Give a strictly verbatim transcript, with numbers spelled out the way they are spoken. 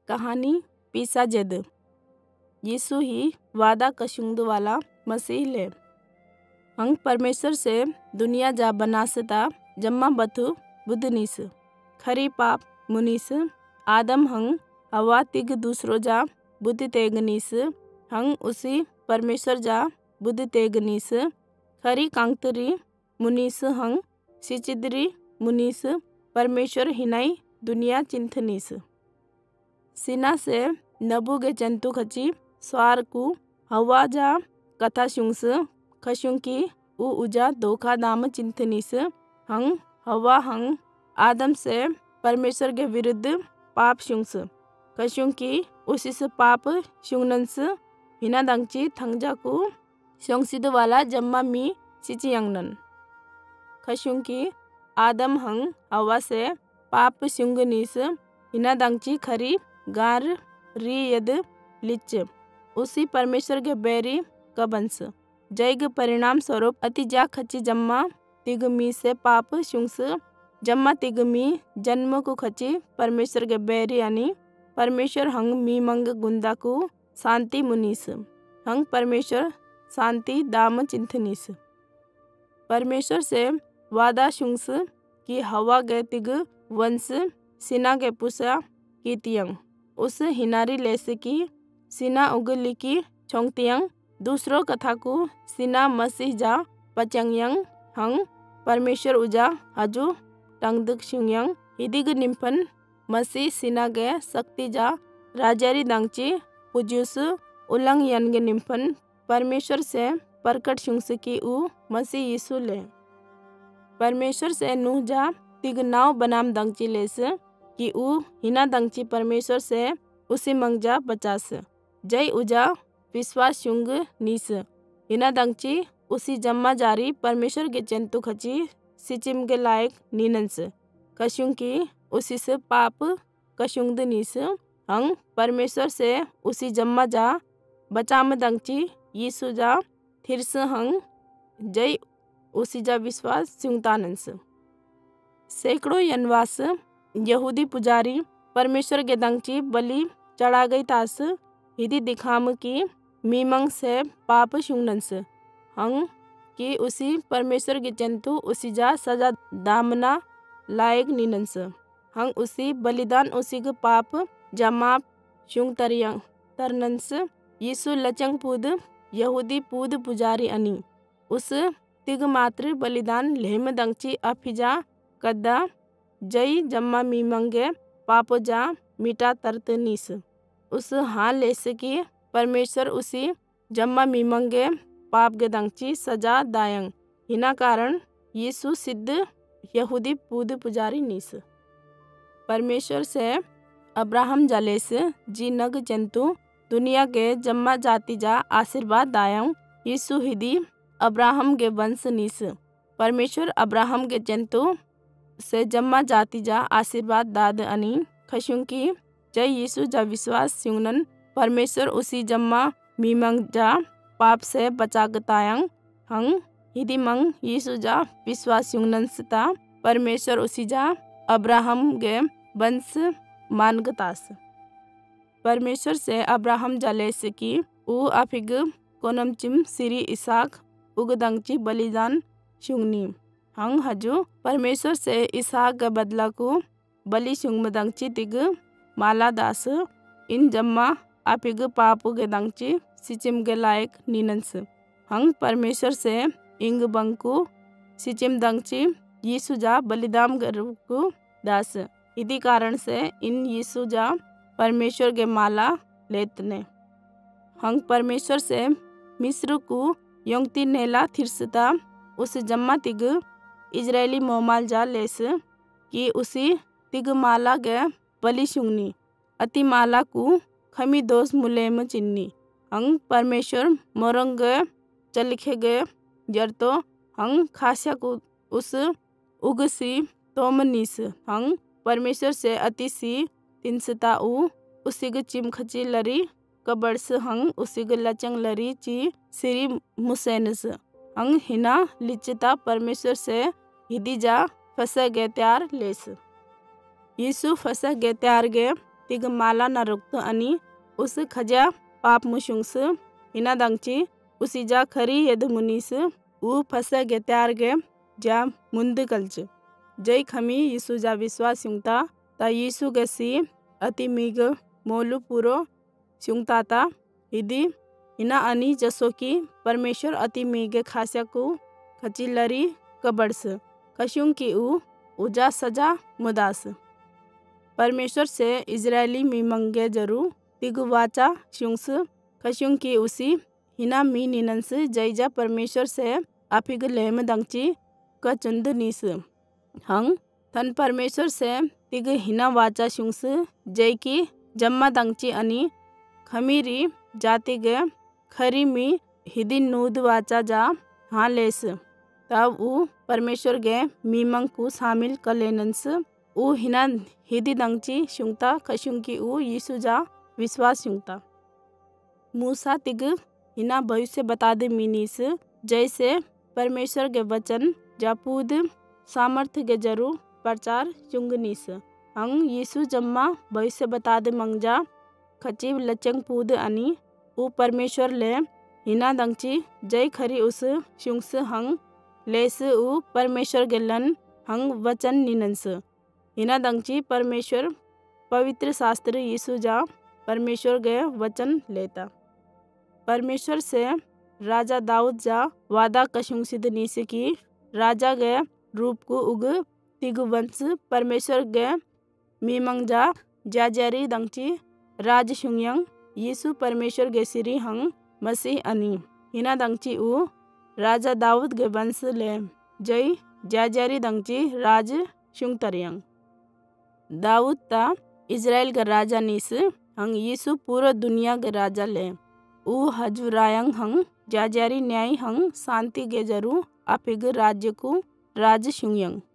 कहानी पीसा जद यीशु ही वादा कशुंद वाला मसीह ले हंग परमेश्वर से दुनिया जा बनासता जम्मा बथु बुद्धनीस खरी पाप मुनीस आदम हंग हवा तिग दूसरो जा बुद्धि तेगनीस हंग उसी परमेश्वर जा बुद्धि तेगनीस खरी कांतरी मुनीस हंग सिचिद्री मुनीस परमेश्वर हिनाई दुनिया चिंथनीस सिना से नबू गे जंतु खची स्वार कु हवा जा कथा शुंस खशुं की उ उजा धोखा दाम चिंथनीस हंग हवा हंग आदम से परमेश्वर के विरुद्ध पाप शुंस खशुं की उसिस पाप शुंगनंस हिना दंगची थंगजा को शोंसिद वाला जम्मा मी सिचियंगनन खशुं की आदम हंग हवा से पाप शुंगनीस हिना दंगची खरी गार री यद लिच उसी परमेश्वर के बैरी का बंस जैग परिणाम स्वरूप अति जा खची जम्मा तिगमी से पाप शुंस जम्मा तिगमी जन्म को खची परमेश्वर के बैरी यानी परमेश्वर हंग मी मंग गुंदा को शांति मुनीस हंग परमेश्वर शांति दाम चिंथनीस परमेश्वर से वादा शुंस की हवा गए तिग वंश सिना के पुसा की तियंग उस हिनारी लेसे की सिना उगली की छोंगतियंग दूसरों कथा को सिना मसीह जा पचंगयंग हंग परमेश्वर उजा हजू टंगदक शुंगयंग हिदिग निम्पन मसीह सिना गे शक्ति जा राजारी दंगची पुजुस उलंग यनगे निम्पन परमेश्वर से प्रकट शुंस की उ मसीह यीशु ले परमेश्वर से नूह जा तिग नाव बनाम दंगची लेस कि उ हिना दंगची परमेश्वर से उसी मंगजा बचास जय उजा विश्वास शुंग नीस हिना दंगची उसी जम्मा जारी परमेश्वर के जंतु खची सिचिम के लायक नीनंस कशुं की उसी से पाप कशुंग नीस हंग परमेश्वर से उसी जम्मा जा बचाम दंगची यीशु जा थिरस हंग जय उसी जा विश्वास शुंगतानंस सैकड़ों यनवास यहूदी पुजारी परमेश्वर के दंगची बलि चढ़ा गई तास हिदी दिखाम की मीमंग से पाप शुंगनंस हंग की उसी परमेश्वर के जंतु उसी जा सजा दामना लायक नीनंस हंग उसी बलिदान उसी के पाप जमाप शुंग तरियंग तरनंस यीशु लचंग पूद यहूदी पूद पुजारी अनी उस तिग मात्र बलिदान लेम दंगची अफिजा कद्दा जय जम्मा मीमंगे पापो जा मिटा तरतनीस उस हाल लेसे की परमेश्वर उसी जम्मा मीमंगे पाप के दंगची सजा दायंग हिना कारण यीशु सिद्ध यहूदी पूद पुजारी नीस परमेश्वर से अब्राहम जालेस जी नग जंतु दुनिया के जम्मा जाति जा आशीर्वाद दायंग यीशु हिदी अब्राहम के वंश नीस परमेश्वर अब्राहम के जंतु से जम्मा जाति जा आशीर्वाद दाद अनी खशुं की जय यीशु जा विश्वास सिंगनन परमेश्वर उसी जम्मा मीमंग जा पाप से बचागतायंग हंग हिदी मंग यीशु जा विश्वास सिंगनन सता परमेश्वर उसी जा अब्राहम गे वंश मानगतास परमेश्वर से अब्राहम जालेस की उ अफिग कोनमचिम सिरी इसाक उगदंगची बलिदान शुंगनी हंग हजू परमेश्वर से इसहाक का बदला को बलि शुंगमदंगची तिग माला दास इन जम्मा अपिग पापु के दंगची सिचिम के लायक नीनंस हंग परमेश्वर से इंग बंकु सिचिम दंगची यीशु जा बलिदाम को दास इसी कारण से इन यीशु जा परमेश्वर के माला लेतने हंग परमेश्वर से मिस्र को योंगती नेला थिरसता उस जम्मा तिग इजरायली मोमाल जा लेस कि उसी तिग माला गे बलि शुंगनी अति माला को खमी दोष मुलेम चिन्नी हंग परमेश्वर मोरंग चलिखे गए जर तो हंग खास्या को उस उगसी तोमनीस हंग परमेश्वर से अति सी तिनसता उ उसी ग चिम खची लरी कबड़स हंग उसी ग लचंग लरी ची सिरी मुसैनस हंग हिना लिचता परमेश्वर से हिदी जा फंसा गे त्यार लेस यीशु फंसा गे त्यार गे तिग माला न रुक्त अनि उस खजा पाप मुशुंगस हिना दंगची उसी जा खरी यद मुनीस उ फसे गे त्यार गे जा मुंद कल्च जय खमी यीशु जा विश्वास युंगता ता यीशु गे सी अति मीग मोलू पूरो युंगता ता हिदी हिना अनि जसो की परमेश्वर अति मीगे खास्या को खची लरी कबड़स कशुंग की उ उजा सजा मुदास परमेश्वर से इजरायली मी मंगे जरू तिगु वाचा शुंगस कशुंग की उसी हिना मी निनंस जयजा परमेश्वर से अपिग लेम दंगची क चुंद नीस हंग थन परमेश्वर से तिग हिना वाचा शुंगस जय की जम्मा दंगची अनि खमीरी जाति गे खरी मी हिदी नूद वाचा जा हाँ लेस तब उ परमेश्वर गे मीमंग को शामिल कर लेनंस उ हिना हिदी दंगची शुंगता कशुंग की उ यीशु जा विश्वास शुंगता मूसा तिग हिना भविष्य बता दे मीनीस जैसे परमेश्वर के वचन जापूद सामर्थ्य के जरूर प्रचार चुंगनीस हंग यीशु जम्मा भविष्य बता दे मंगजा खचीब लचंग पूद अनि उ परमेश्वर ले हिना दंगची जय खरी उस शुंगस हंग लेस उ परमेश्वर के लन हंग वचन निनंस हिना दंगची परमेश्वर पवित्र शास्त्र यीशु जा परमेश्वर के वचन लेता परमेश्वर से राजा दाऊद जा वादा कशुंग सिद्ध नीसे की राजा गे रूप को उग तिगु वंश परमेश्वर गे मीमंग जा जाजारी दंगची राज शुंगयंग यीशु परमेश्वर गे सिरी हंग मसीह अनि हिना दंगची उ राजा दाऊद गे वंश ले जय जाजारी दंगची राज शुंग तरियंग दाऊद ता इजराइल का राजा नीस हंग यीशु पूरा दुनिया के राजा ले उ हजुरायंग हंग जाजारी न्याय हंग शांति गे जरू अपिग राज्य को राज शुंगयंग।